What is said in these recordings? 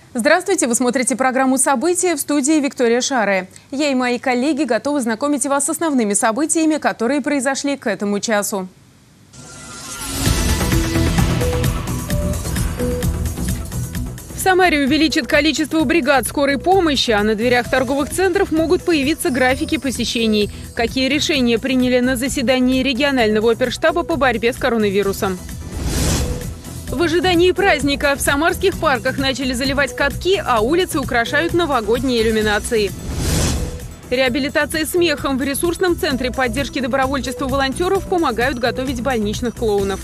Здравствуйте! Вы смотрите программу «События», в студии Виктория Шарая. Я и мои коллеги готовы знакомить вас с основными событиями, которые произошли к этому часу. В Самаре увеличат количество бригад скорой помощи, а на дверях торговых центров могут появиться графики посещений. Какие решения приняли на заседании регионального оперштаба по борьбе с коронавирусом? В ожидании праздника в самарских парках начали заливать катки, а улицы украшают новогодние иллюминации. Реабилитация смехом. В ресурсном центре поддержки добровольчества волонтеров помогают готовить больничных клоунов.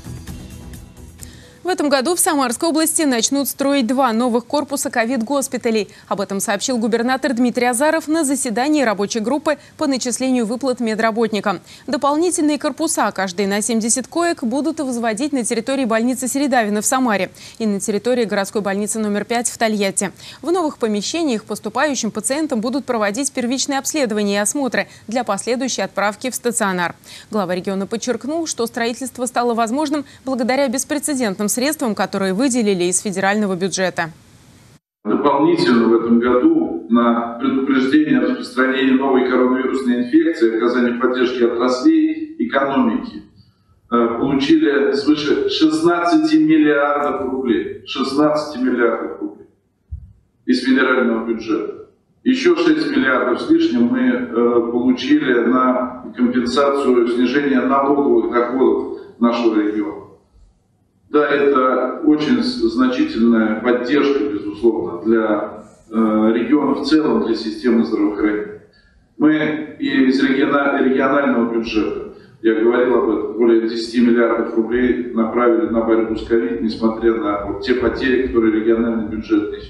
В этом году в Самарской области начнут строить 2 новых корпуса ковид-госпиталей. Об этом сообщил губернатор Дмитрий Азаров на заседании рабочей группы по начислению выплат медработникам. Дополнительные корпуса, каждый на 70 коек, будут возводить на территории больницы Середавино в Самаре и на территории городской больницы номер 5 в Тольятти. В новых помещениях поступающим пациентам будут проводить первичные обследования и осмотры для последующей отправки в стационар. Глава региона подчеркнул, что строительство стало возможным благодаря беспрецедентным средствам, которые выделили из федерального бюджета. Дополнительно в этом году на предупреждение распространения новой коронавирусной инфекции, оказание поддержки отраслей экономики получили свыше 16 миллиардов рублей. 16 миллиардов рублей из федерального бюджета. Еще 6 миллиардов с лишним мы получили на компенсацию снижения налоговых доходов нашего региона. Да, это очень значительная поддержка, безусловно, для региона в целом, для системы здравоохранения. Мы из регионального бюджета, я говорил об этом, более 10 миллиардов рублей направили на борьбу с ковид, несмотря на те потери, которые региональный бюджет несет.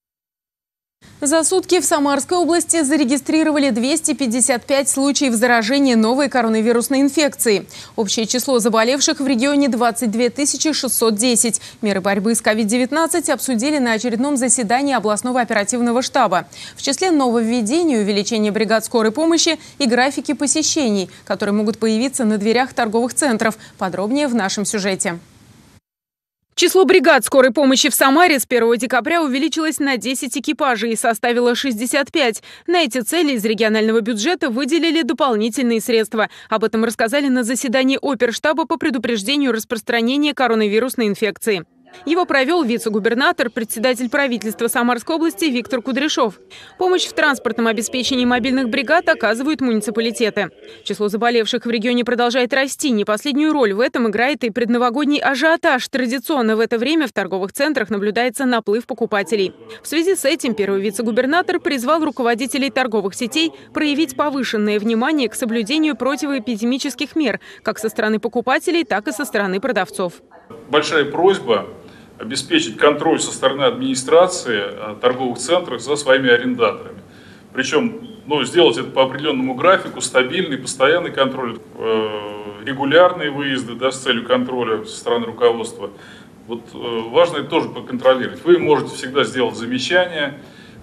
За сутки в Самарской области зарегистрировали 255 случаев заражения новой коронавирусной инфекцией. Общее число заболевших в регионе 22 610. Меры борьбы с COVID-19 обсудили на очередном заседании областного оперативного штаба. В числе нововведений увеличение бригад скорой помощи и графики посещений, которые могут появиться на дверях торговых центров. Подробнее в нашем сюжете. Число бригад скорой помощи в Самаре с 1 декабря увеличилось на 10 экипажей и составило 65. На эти цели из регионального бюджета выделили дополнительные средства. Об этом рассказали на заседании оперштаба по предупреждению распространения коронавирусной инфекции. Его провел вице-губернатор, председатель правительства Самарской области Виктор Кудряшов. Помощь в транспортном обеспечении мобильных бригад оказывают муниципалитеты. Число заболевших в регионе продолжает расти. Не последнюю роль в этом играет и предновогодний ажиотаж. Традиционно в это время в торговых центрах наблюдается наплыв покупателей. В связи с этим первый вице-губернатор призвал руководителей торговых сетей проявить повышенное внимание к соблюдению противоэпидемических мер как со стороны покупателей, так и со стороны продавцов. Большая просьба обеспечить контроль со стороны администрации торговых центров за своими арендаторами. Причем сделать это по определенному графику, стабильный, постоянный контроль, регулярные выезды с целью контроля со стороны руководства. Важно это тоже проконтролировать. Вы можете всегда сделать замечания,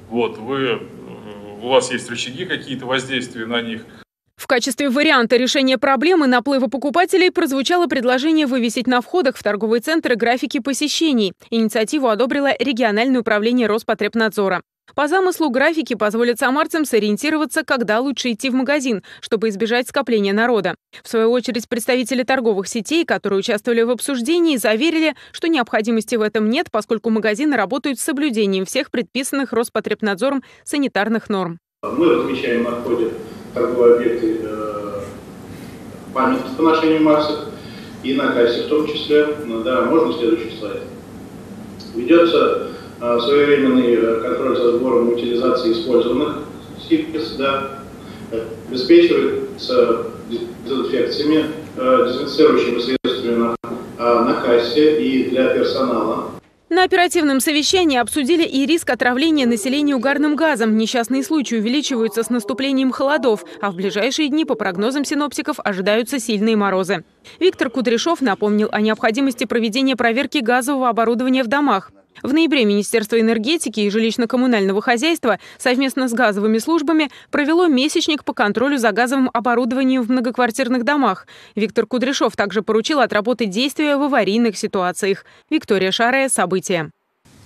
у вас есть рычаги какие-то воздействия на них. В качестве варианта решения проблемы наплыва покупателей прозвучало предложение вывесить на входах в торговые центры графики посещений. Инициативу одобрило региональное управление Роспотребнадзора. По замыслу графики позволят самарцам сориентироваться, когда лучше идти в магазин, чтобы избежать скопления народа. В свою очередь представители торговых сетей, которые участвовали в обсуждении, заверили, что необходимости в этом нет, поскольку магазины работают с соблюдением всех предписанных Роспотребнадзором санитарных норм. Мы размещаем на входе торговые объекты памятки по ношению масок и на кассе в том числе. Можно следующий слайд. Ведется своевременный контроль за сбором и утилизацией использованных СИПКИС, обеспечивается дезинфекциями, дезинфицирующими средствами на кассе и для персонала. На оперативном совещании обсудили и риск отравления населения угарным газом. Несчастные случаи увеличиваются с наступлением холодов, а в ближайшие дни, по прогнозам синоптиков, ожидаются сильные морозы. Виктор Кудряшов напомнил о необходимости проведения проверки газового оборудования в домах. В ноябре Министерство энергетики и жилищно-коммунального хозяйства совместно с газовыми службами провело месячник по контролю за газовым оборудованием в многоквартирных домах. Виктор Кудряшов также поручил отработать действия в аварийных ситуациях. Виктория Шарая, события.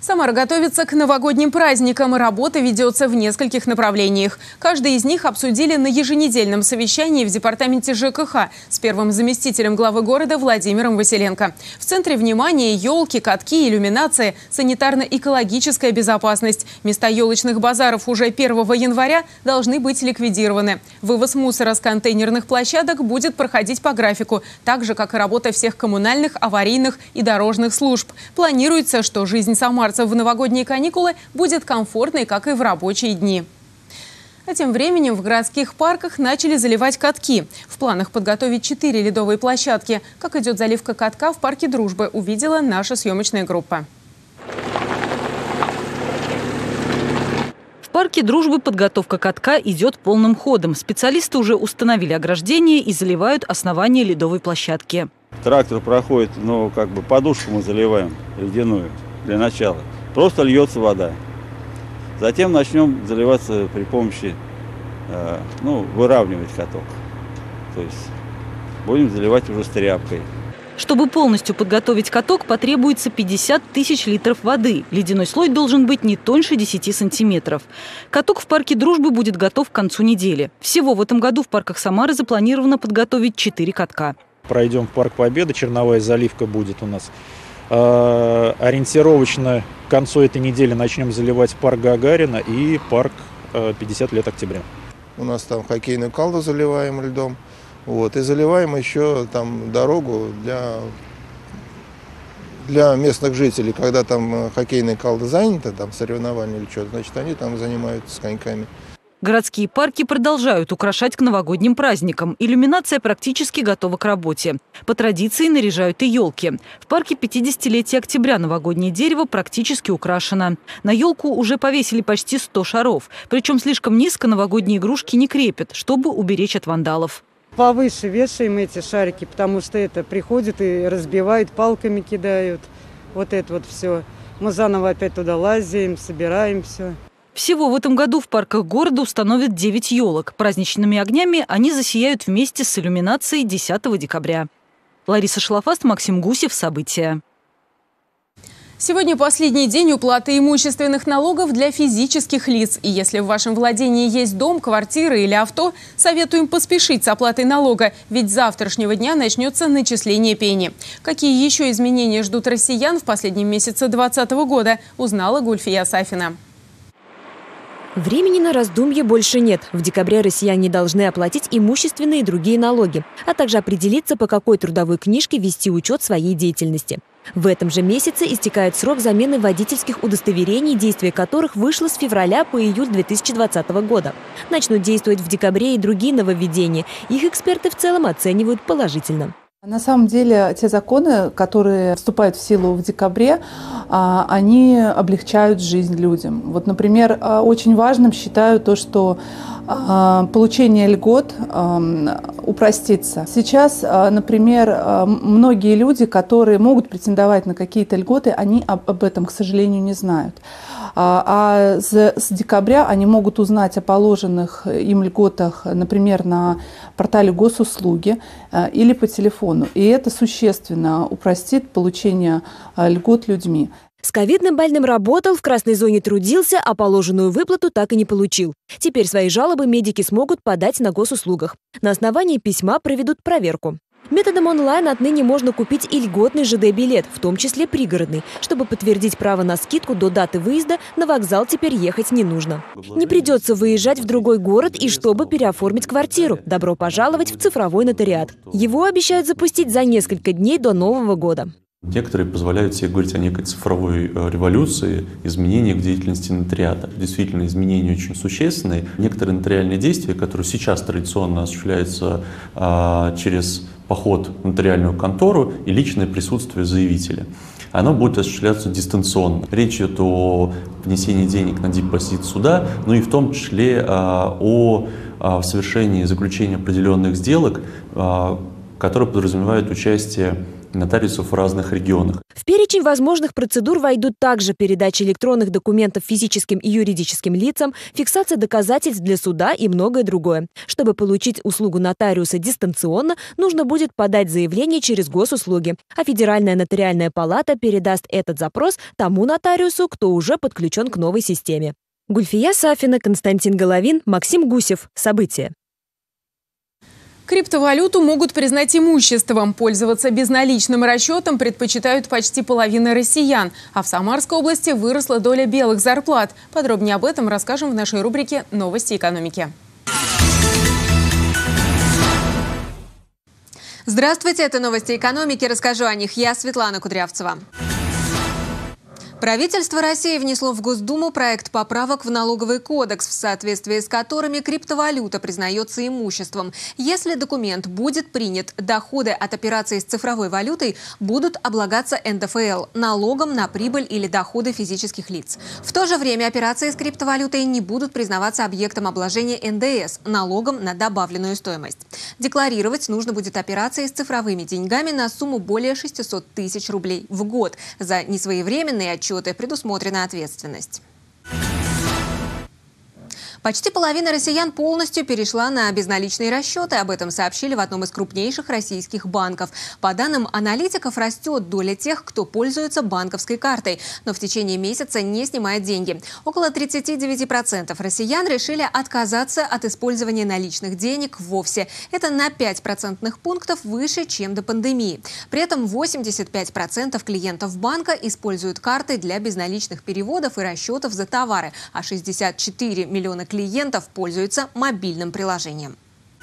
Самара готовится к новогодним праздникам, и работа ведется в нескольких направлениях. Каждый из них обсудили на еженедельном совещании в департаменте ЖКХ с первым заместителем главы города Владимиром Василенко. В центре внимания елки, катки, иллюминация, санитарно-экологическая безопасность. Места елочных базаров уже 1 января должны быть ликвидированы. Вывоз мусора с контейнерных площадок будет проходить по графику, так же, как и работа всех коммунальных, аварийных и дорожных служб. Планируется, что жизнь самарцев в новогодние каникулы будет комфортной, как и в рабочие дни. А тем временем в городских парках начали заливать катки. В планах подготовить 4 ледовые площадки. Как идет заливка катка в парке Дружбы, увидела наша съемочная группа. В парке Дружбы подготовка катка идет полным ходом. Специалисты уже установили ограждение и заливают основание ледовой площадки. Трактор проходит, подушку мы заливаем ледяную для начала. Просто льется вода. Затем начнем заливаться при помощи, выравнивать каток. То есть будем заливать уже с тряпкой. Чтобы полностью подготовить каток, потребуется 50 тысяч литров воды. Ледяной слой должен быть не тоньше 10 сантиметров. Каток в парке Дружбы будет готов к концу недели. Всего в этом году в парках Самары запланировано подготовить 4 катка. Пройдем в парк Победы, черновая заливка будет у нас. Ориентировочно к концу этой недели начнем заливать парк Гагарина и парк 50 лет октября. У нас там хоккейную калду заливаем льдом. И заливаем еще там дорогу для местных жителей. Когда там хоккейная калда занята, там соревнования или что-то, значит, они там занимаются с коньками. Городские парки продолжают украшать к новогодним праздникам. Иллюминация практически готова к работе. По традиции наряжают и елки. В парке 50-летия октября новогоднее дерево практически украшено. На елку уже повесили почти 100 шаров. Причем слишком низко новогодние игрушки не крепят, чтобы уберечь от вандалов. Повыше вешаем эти шарики, потому что это приходят и разбивают, палками кидают. Вот это вот все. Мы заново опять туда лазим, собираем все. Всего в этом году в парках города установят 9 елок. Праздничными огнями они засияют вместе с иллюминацией 10 декабря. Лариса Шлафаст, Максим Гусев. События. Сегодня последний день уплаты имущественных налогов для физических лиц. И если в вашем владении есть дом, квартира или авто, советуем поспешить с оплатой налога, ведь с завтрашнего дня начнется начисление пени. Какие еще изменения ждут россиян в последнем месяце 2020 года, узнала Гульфия Сафина. Времени на раздумье больше нет. В декабре россияне должны оплатить имущественные и другие налоги, а также определиться, по какой трудовой книжке вести учет своей деятельности. В этом же месяце истекает срок замены водительских удостоверений, действие которых вышло с февраля по июль 2020 года. Начнут действовать в декабре и другие нововведения. Их эксперты в целом оценивают положительно. На самом деле, те законы, которые вступают в силу в декабре, они облегчают жизнь людям. Например, очень важным считаю то, что получение льгот упростится. Сейчас, например, многие люди, которые могут претендовать на какие-то льготы, они об этом, к сожалению, не знают. А с декабря они могут узнать о положенных им льготах, например, на портале госуслуги или по телефону. И это существенно упростит получение льгот людьми. С ковидным больным работал, в красной зоне трудился, а положенную выплату так и не получил. Теперь свои жалобы медики смогут подать на госуслугах. На основании письма проведут проверку. Методом онлайн отныне можно купить и льготный ЖД-билет, в том числе пригородный. Чтобы подтвердить право на скидку до даты выезда, на вокзал теперь ехать не нужно. Не придется выезжать в другой город и чтобы переоформить квартиру. Добро пожаловать в цифровой нотариат. Его обещают запустить за несколько дней до Нового года. Некоторые позволяют себе говорить о некой цифровой революции, изменениях в деятельности нотариата. Действительно, изменения очень существенные. Некоторые нотариальные действия, которые сейчас традиционно осуществляются через поход в нотариальную контору и личное присутствие заявителя, оно будет осуществляться дистанционно. Речь идет о внесении денег на депозит суда, но и в том числе о совершении заключения определенных сделок, которые подразумевают участие нотариусов в разных регионах. В перечень возможных процедур войдут также передача электронных документов физическим и юридическим лицам, фиксация доказательств для суда и многое другое. Чтобы получить услугу нотариуса дистанционно, нужно будет подать заявление через госуслуги, а Федеральная нотариальная палата передаст этот запрос тому нотариусу, кто уже подключен к новой системе. Гульфия Сафина, Константин Головин, Максим Гусев. События. Криптовалюту могут признать имуществом. Пользоваться безналичным расчетом предпочитают почти половина россиян. А в Самарской области выросла доля белых зарплат. Подробнее об этом расскажем в нашей рубрике «Новости экономики». Здравствуйте, это новости экономики. Расскажу о них я, Светлана Кудрявцева. Правительство России внесло в Госдуму проект поправок в налоговый кодекс, в соответствии с которыми криптовалюта признается имуществом. Если документ будет принят, доходы от операций с цифровой валютой будут облагаться НДФЛ – налогом на прибыль или доходы физических лиц. В то же время операции с криптовалютой не будут признаваться объектом обложения НДС – налогом на добавленную стоимость. Декларировать нужно будет операции с цифровыми деньгами на сумму более 600 тысяч рублей в год. За несвоевременные отчеты предусмотрена ответственность. Почти половина россиян полностью перешла на безналичные расчеты. Об этом сообщили в одном из крупнейших российских банков. По данным аналитиков, растет доля тех, кто пользуется банковской картой, но в течение месяца не снимает деньги. Около 39% россиян решили отказаться от использования наличных денег вовсе. Это на 5 процентных пунктов выше, чем до пандемии. При этом 85% клиентов банка используют карты для безналичных переводов и расчетов за товары, а 64 миллиона клиентов пользуются мобильным приложением.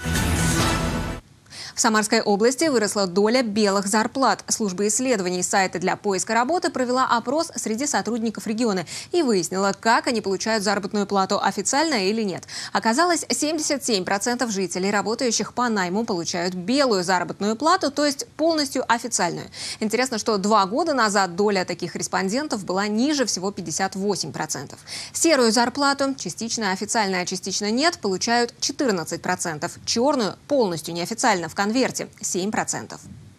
В Самарской области выросла доля белых зарплат. Служба исследований сайта для поиска работы провела опрос среди сотрудников региона и выяснила, как они получают заработную плату, официально или нет. Оказалось, 77% жителей, работающих по найму, получают белую заработную плату, то есть полностью официальную. Интересно, что 2 года назад доля таких респондентов была ниже, всего 58%. Серую зарплату, частично официально, а частично нет, получают 14%. Черную, полностью неофициально, в конверте 7%.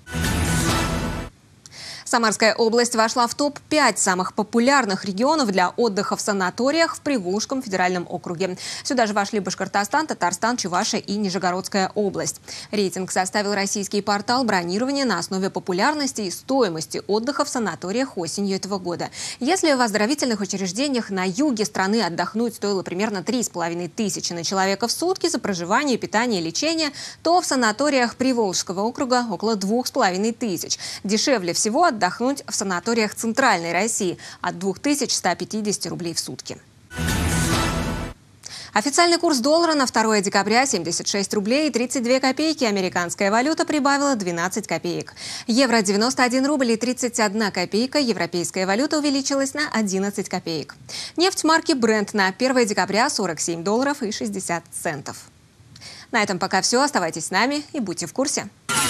Самарская область вошла в топ-5 самых популярных регионов для отдыха в санаториях в Приволжском федеральном округе. Сюда же вошли Башкортостан, Татарстан, Чувашия и Нижегородская область. Рейтинг составил российский портал бронирования на основе популярности и стоимости отдыха в санаториях осенью этого года. Если в оздоровительных учреждениях на юге страны отдохнуть стоило примерно 3500 на человека в сутки за проживание, питание, лечение, то в санаториях Приволжского округа около 2500. Дешевле всего отдохнуть в санаториях Центральной России от 2150 рублей в сутки. Официальный курс доллара на 2 декабря 76 рублей и 32 копейки. Американская валюта прибавила 12 копеек. Евро 91 рубль и 31 копейка. Европейская валюта увеличилась на 11 копеек. Нефть марки Brent на 1 декабря 47 долларов и 60 центов. На этом пока все. Оставайтесь с нами и будьте в курсе.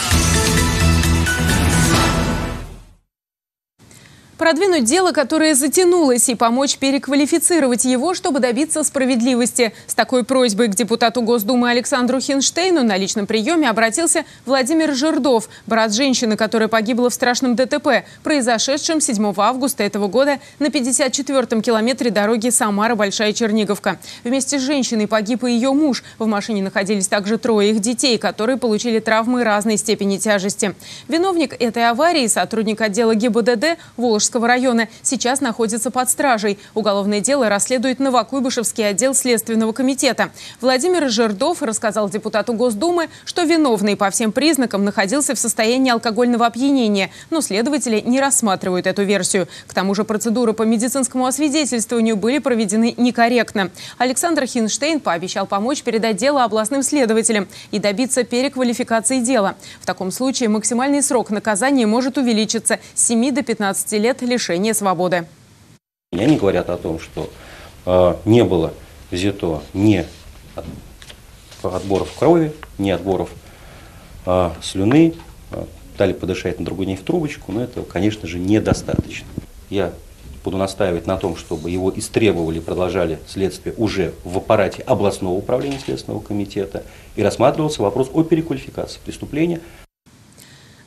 Продвинуть дело, которое затянулось, и помочь переквалифицировать его, чтобы добиться справедливости. С такой просьбой к депутату Госдумы Александру Хинштейну на личном приеме обратился Владимир Жердов, брат женщины, которая погибла в страшном ДТП, произошедшем 7 августа этого года на 54-м километре дороги Самара-Большая Черниговка. Вместе с женщиной погиб и ее муж. В машине находились также 3 их детей, которые получили травмы разной степени тяжести. Виновник этой аварии, сотрудник отдела ГИБДД Волжского района, сейчас находится под стражей. Уголовное дело расследует Новокуйбышевский отдел Следственного комитета. Владимир Жердов рассказал депутату Госдумы, что виновный по всем признакам находился в состоянии алкогольного опьянения, но следователи не рассматривают эту версию. К тому же процедуры по медицинскому освидетельствованию были проведены некорректно. Александр Хинштейн пообещал помочь передать дело областным следователям и добиться переквалификации дела. В таком случае максимальный срок наказания может увеличиться с 7 до 15 лет лишения свободы. Они говорят о том, что не было взято ни отборов крови, ни отборов слюны, дали подышать на другой день в трубочку, но это, конечно же, недостаточно. Я буду настаивать на том, чтобы его истребовали, продолжали следствие уже в аппарате областного управления Следственного комитета и рассматривался вопрос о переквалификации преступления. В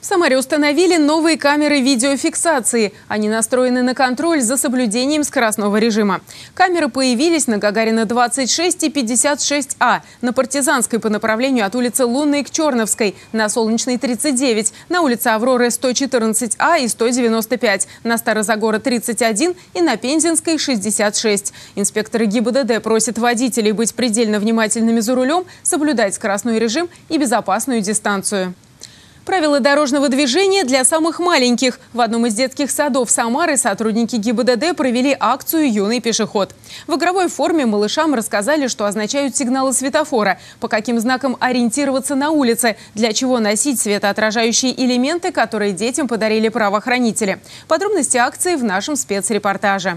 В Самаре установили новые камеры видеофиксации. Они настроены на контроль за соблюдением скоростного режима. Камеры появились на Гагарина 26 и 56А, на Партизанской по направлению от улицы Лунной к Черновской, на Солнечной 39, на улице Авроры 114А и 195, на Старозагора 31 и на Пензенской 66. Инспекторы ГИБДД просят водителей быть предельно внимательными за рулем, соблюдать скоростной режим и безопасную дистанцию. Правила дорожного движения для самых маленьких. В одном из детских садов Самары сотрудники ГИБДД провели акцию «Юный пешеход». В игровой форме малышам рассказали, что означают сигналы светофора, по каким знакам ориентироваться на улице, для чего носить светоотражающие элементы, которые детям подарили правоохранители. Подробности акции в нашем спецрепортаже.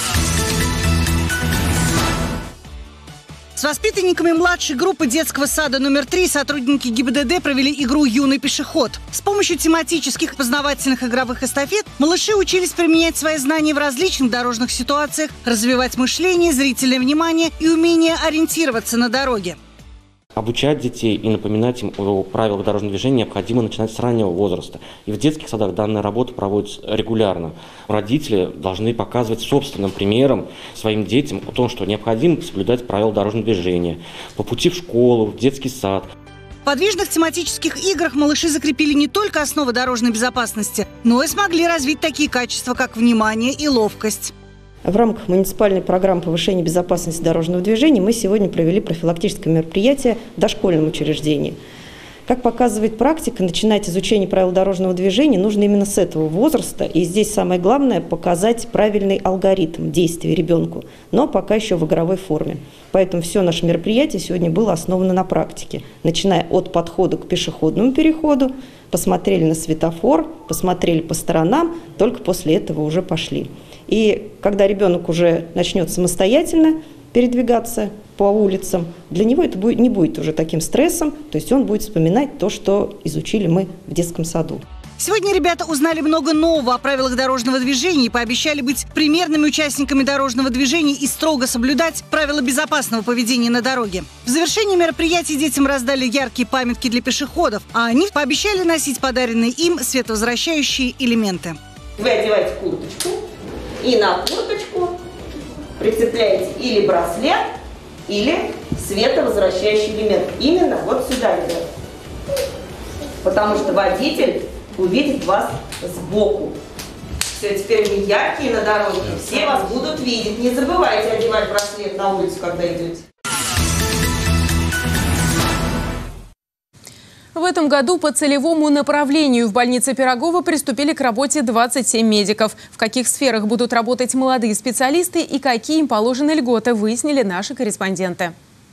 С воспитанниками младшей группы детского сада номер 3 сотрудники ГИБДД провели игру «Юный пешеход». С помощью тематических познавательных игровых эстафет малыши учились применять свои знания в различных дорожных ситуациях, развивать мышление, зрительное внимание и умение ориентироваться на дороге. Обучать детей и напоминать им о правилах дорожного движения необходимо начинать с раннего возраста. И в детских садах данная работа проводится регулярно. Родители должны показывать собственным примером своим детям о том, что необходимо соблюдать правила дорожного движения по пути в школу, в детский сад. В подвижных тематических играх малыши закрепили не только основы дорожной безопасности, но и смогли развить такие качества, как внимание и ловкость. В рамках муниципальной программы повышения безопасности дорожного движения мы сегодня провели профилактическое мероприятие в дошкольном учреждении. Как показывает практика, начинать изучение правил дорожного движения нужно именно с этого возраста. И здесь самое главное – показать правильный алгоритм действий ребенку, но пока еще в игровой форме. Поэтому все наше мероприятие сегодня было основано на практике. Начиная от подхода к пешеходному переходу, посмотрели на светофор, посмотрели по сторонам, только после этого уже пошли. И когда ребенок уже начнет самостоятельно передвигаться по улицам, для него это не будет уже таким стрессом, то есть он будет вспоминать то, что изучили мы в детском саду. Сегодня ребята узнали много нового о правилах дорожного движения и пообещали быть примерными участниками дорожного движения и строго соблюдать правила безопасного поведения на дороге. В завершении мероприятия детям раздали яркие памятки для пешеходов, а они пообещали носить подаренные им световозвращающие элементы. Вы одеваете курточку и на курточку прицепляете или браслет, или световозвращающий элемент. Именно вот сюда, ребят. Потому что водитель увидит вас сбоку. Все, теперь вы яркие на дороге, все вас будут видеть. Не забывайте одевать браслет на улицу, когда идете. В этом году по целевому направлению в больнице Пирогова приступили к работе 27 медиков. В каких сферах будут работать молодые специалисты и какие им положены льготы, выяснили наши корреспонденты.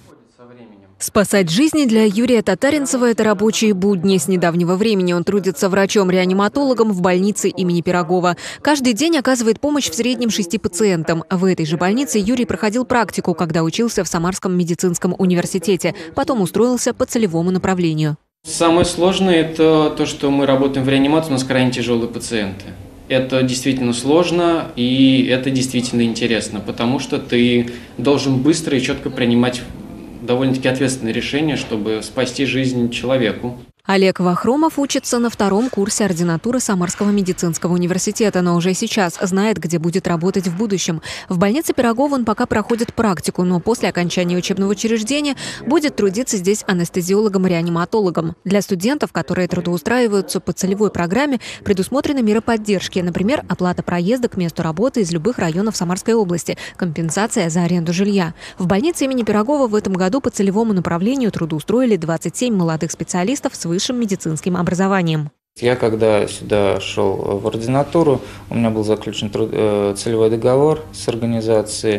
Спасать жизни для Юрия Татаринцева – это рабочие будни. С недавнего времени он трудится врачом-реаниматологом в больнице имени Пирогова. Каждый день оказывает помощь в среднем 6 пациентам. В этой же больнице Юрий проходил практику, когда учился в Самарском медицинском университете. Потом устроился по целевому направлению. Самое сложное – это то, что мы работаем в реанимации, у нас крайне тяжелые пациенты. Это действительно сложно и это действительно интересно, потому что ты должен быстро и четко принимать довольно-таки ответственные решения, чтобы спасти жизнь человеку. Олег Вахромов учится на 2-м курсе ординатуры Самарского медицинского университета, но уже сейчас знает, где будет работать в будущем. В больнице Пирогова он пока проходит практику, но после окончания учебного учреждения будет трудиться здесь анестезиологом-реаниматологом. Для студентов, которые трудоустраиваются по целевой программе, предусмотрены меры поддержки. Например, оплата проезда к месту работы из любых районов Самарской области, компенсация за аренду жилья. В больнице имени Пирогова в этом году по целевому направлению трудоустроили 27 молодых специалистов с высшим медицинским образованием. Я когда сюда шел в ординатуру, у меня был заключен целевой договор с организацией.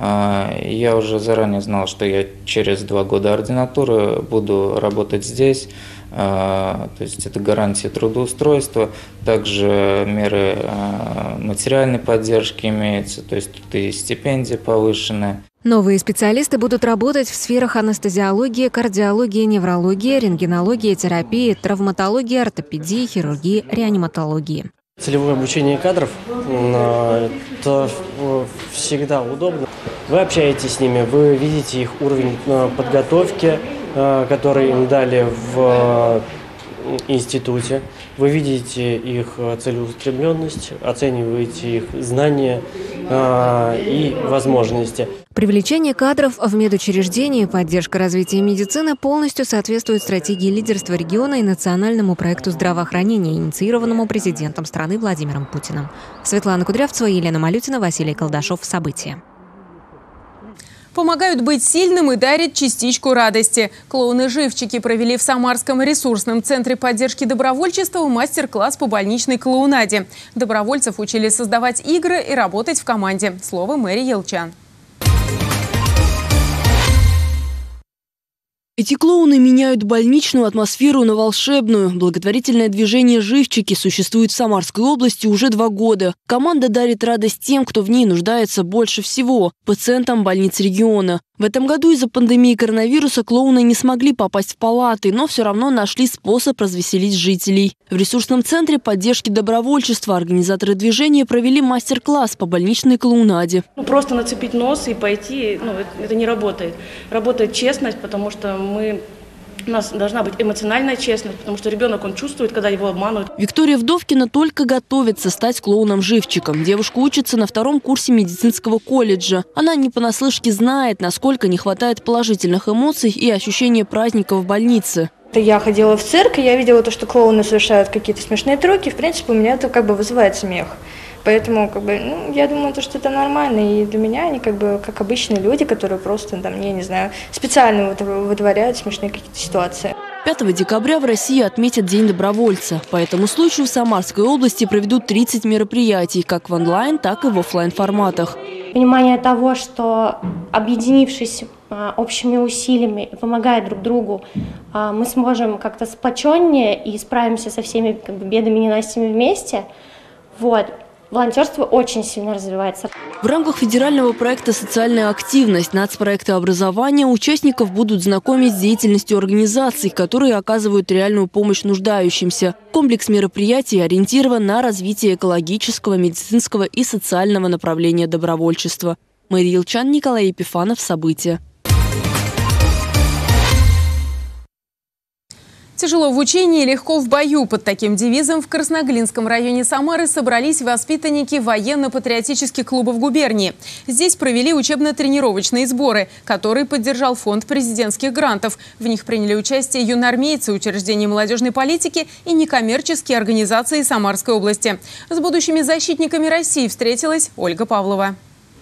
Я уже заранее знал, что я через 2 года ординатуры буду работать здесь. То есть это гарантия трудоустройства, также меры материальной поддержки имеются, то есть тут и стипендия повышенная. Новые специалисты будут работать в сферах анестезиологии, кардиологии, неврологии, рентгенологии, терапии, травматологии, ортопедии, хирургии, реаниматологии. Целевое обучение кадров – это всегда удобно. Вы общаетесь с ними, вы видите их уровень подготовки, который им дали в институте. Вы видите их целеустремленность, оцениваете их знания и возможности. Привлечение кадров в медучреждения и поддержка развития медицины полностью соответствует стратегии лидерства региона и национальному проекту здравоохранения, инициированному президентом страны Владимиром Путиным. Светлана Кудрявцева, Елена Малютина, Василий Колдашов. События. Помогают быть сильным и дарят частичку радости. Клоуны-живчики провели в Самарском ресурсном центре поддержки добровольчества мастер-класс по больничной клоунаде. Добровольцев учили создавать игры и работать в команде. Слово Мэри Елчан. Эти клоуны меняют больничную атмосферу на волшебную. Благотворительное движение «Живчики» существует в Самарской области уже 2 года. Команда дарит радость тем, кто в ней нуждается больше всего – пациентам больниц региона. В этом году из-за пандемии коронавируса клоуны не смогли попасть в палаты, но все равно нашли способ развеселить жителей. В ресурсном центре поддержки добровольчества организаторы движения провели мастер-класс по больничной клоунаде. Просто нацепить нос и пойти, это не работает. Работает честность, потому что у нас должна быть эмоциональная честность, потому что ребенок, он чувствует, когда его обманывают. Виктория Вдовкина только готовится стать клоуном-живчиком. Девушка учится на 2-м курсе медицинского колледжа. Она не понаслышке знает, насколько не хватает положительных эмоций и ощущения праздника в больнице. Я ходила в цирк, и я видела то, что клоуны совершают какие-то смешные трюки. В принципе, у меня это вызывает смех. Поэтому, я думаю, что это нормально. И для меня они как обычные люди, которые просто, я не знаю, специально вытворяют смешные какие-то ситуации. 5 декабря в России отметят День добровольца. По этому случаю в Самарской области проведут 30 мероприятий, как в онлайн, так и в офлайн форматах. Понимание того, что объединившись общими усилиями, помогая друг другу, мы сможем как-то сплоченнее и справимся со всеми бедами и ненастьями вместе. Волонтерство очень сильно развивается. В рамках федерального проекта «Социальная активность» нацпроекта образования участников будут знакомить с деятельностью организаций, которые оказывают реальную помощь нуждающимся. Комплекс мероприятий ориентирован на развитие экологического, медицинского и социального направления добровольчества. Мэри Елчан, Николай Епифанов. События. Тяжело в учении, легко в бою. Под таким девизом в Красноглинском районе Самары собрались воспитанники военно-патриотических клубов губернии. Здесь провели учебно-тренировочные сборы, которые поддержал фонд президентских грантов. В них приняли участие юноармейцы, учреждения молодежной политики и некоммерческие организации Самарской области. С будущими защитниками России встретилась Ольга Павлова.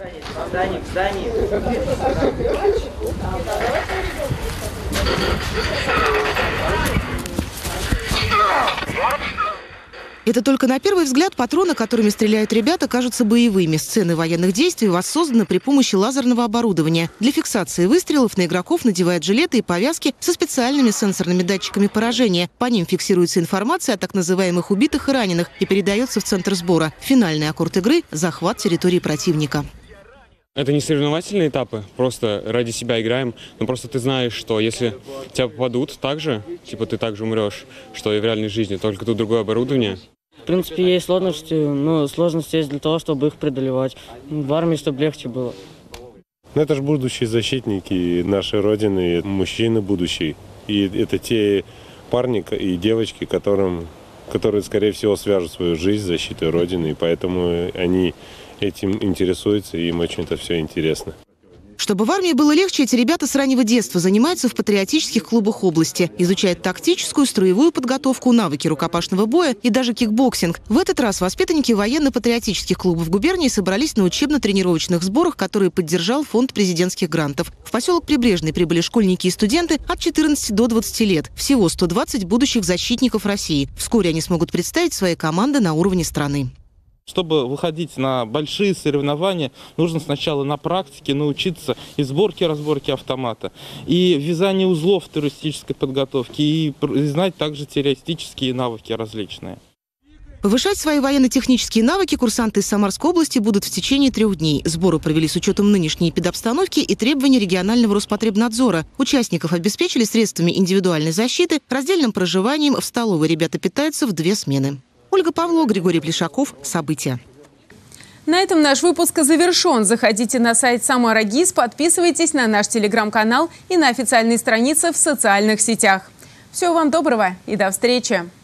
Это только на первый взгляд патроны, которыми стреляют ребята, кажутся боевыми. Сцены военных действий воссозданы при помощи лазерного оборудования. Для фиксации выстрелов на игроков надевают жилеты и повязки со специальными сенсорными датчиками поражения. По ним фиксируется информация о так называемых убитых и раненых и передается в центр сбора. Финальный аккорд игры – захват территории противника. Это не соревновательные этапы, просто ради себя играем. Но просто ты знаешь, что если тебя попадут так же, ты также умрешь, что и в реальной жизни, только тут другое оборудование. В принципе, есть сложности, но сложности есть для того, чтобы их преодолевать. В армии, чтобы легче было. Это же будущие защитники нашей Родины, мужчины будущие. И это те парни и девочки, которые, скорее всего, свяжут свою жизнь с защитой Родины. И поэтому они этим интересуются, и им очень это все интересно. Чтобы в армии было легче, эти ребята с раннего детства занимаются в патриотических клубах области. Изучают тактическую, строевую подготовку, навыки рукопашного боя и даже кикбоксинг. В этот раз воспитанники военно-патриотических клубов губернии собрались на учебно-тренировочных сборах, которые поддержал фонд президентских грантов. В поселок Прибрежный прибыли школьники и студенты от 14 до 20 лет. Всего 120 будущих защитников России. Вскоре они смогут представить свои команды на уровне страны. Чтобы выходить на большие соревнования, нужно сначала на практике научиться и сборке, разборке автомата, и вязанию узлов в террористической подготовке, и знать также террористические навыки различные. Повышать свои военно-технические навыки курсанты из Самарской области будут в течение 3 дней. Сборы провели с учетом нынешней эпидобстановки и требований регионального Роспотребнадзора. Участников обеспечили средствами индивидуальной защиты, раздельным проживанием. В столовой ребята питаются в 2 смены. Ольга Павлова, Григорий Плешаков. События. На этом наш выпуск завершен. Заходите на сайт Самара ГИС, подписывайтесь на наш телеграм-канал и на официальные страницы в социальных сетях. Всего вам доброго и до встречи!